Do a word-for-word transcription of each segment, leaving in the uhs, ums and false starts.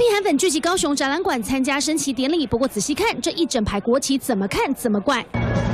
批韩粉聚集高雄展览馆参加升旗典礼，不过仔细看这一整排国旗，怎么看怎么怪。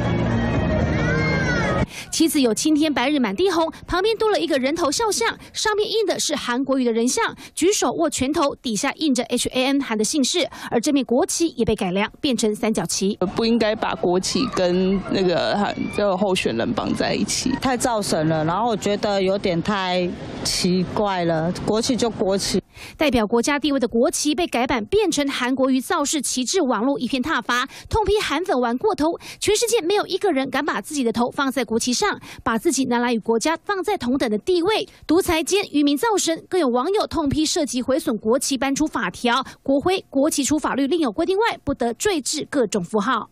旗子有青天白日满地红，旁边多了一个人头肖像，上面印的是韩国瑜的人像，举手握拳头，底下印着 H A N 韩的姓氏，而这面国旗也被改良变成三角旗。 不应该把国旗跟那个韩这个候选人绑在一起， 太造神了，然后我觉得有点太奇怪了，国旗就国旗。 代表国家地位的国旗被改版变成韩国瑜造势旗帜，网络一片挞伐，痛批韩粉玩过头。全世界没有一个人敢把自己的头放在国旗上，把自己拿来与国家放在同等的地位，独裁兼愚民造神。更有网友痛批涉及毁损国旗，搬出法条，国徽、国旗除法律另有规定外，不得坠置各种符号。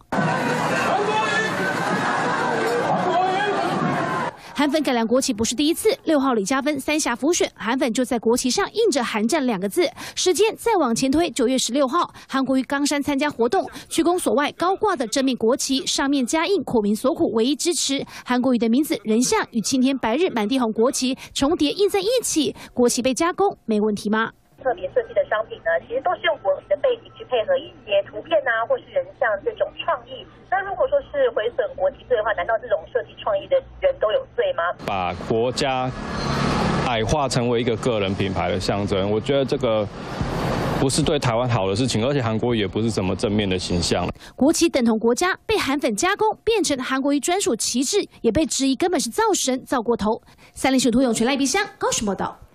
韩粉改良国旗不是第一次。六号李嘉芬三峡辅选，韩粉就在国旗上印着“韩战”两个字。时间再往前推，九月十六号，韩国瑜冈山参加活动，区公所外高挂的正面国旗上面加印“苦民所苦，唯一支持”。韩国瑜的名字、人像与青天白日满地红国旗重叠印在一起，国旗被加工，没问题吗？ 特别设计的商品呢，其实都是用国旗的背景去配合一些图片啊，或是人像这种创意。那如果说是毁损国旗罪的话，难道这种设计创意的人都有罪吗？ 把国家矮化成为一个个人品牌的象征，我觉得这个不是对台湾好的事情，而且韩国瑜也不是什么正面的形象。 国旗等同国家，被韩粉加工变成韩国瑜专属旗帜，也被质疑根本是造神造过头。三立新闻涂永全、赖碧香高雄报道。